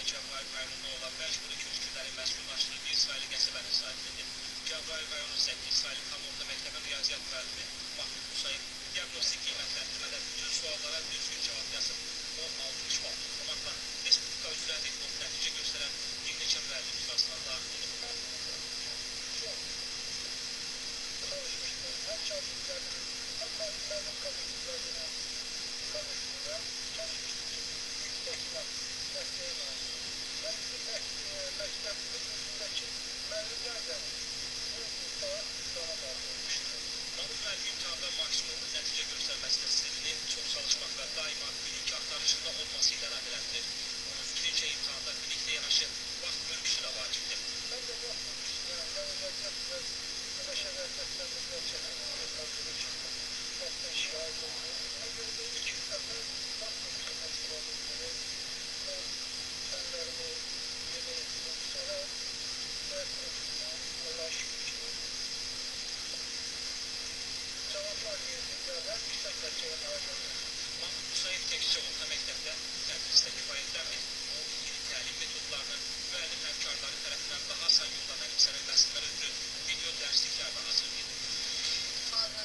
Cəbrayıl rayonunda olan məcburi köçkünlərin məskunlaşdırdığı İsraili qəsəbənin sakinidir. Cəbrayıl rayonu 8 İsraili tam orta məktəbin riyaziyyat müəllimi Mahmud Musayev diaqnostik qiymətləndirmədə bütün suallara düzgün cavab yazıb. O 60 bal toplamakla Respublika üzrə rekord nəticə göstərən bir neçə müəllim sırasına daxil olub. Her çalıştıklarının, hem müəllim kadrolarına konusunda çalışmıştık. Yüksekler, mesleği var. Ve bizim mektebimizin üstündeki müəllimler de